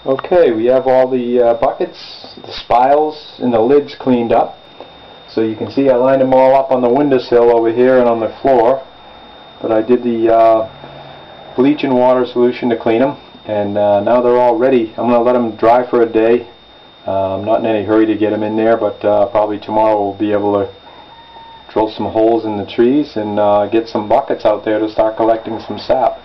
Okay, we have all the buckets, the spiles, and the lids cleaned up. So you can see I lined them all up on the windowsill over here and on the floor. But I did the bleach and water solution to clean them, and now they're all ready. I'm going to let them dry for a day. I'm not in any hurry to get them in there, but probably tomorrow we'll be able to drill some holes in the trees and get some buckets out there to start collecting some sap.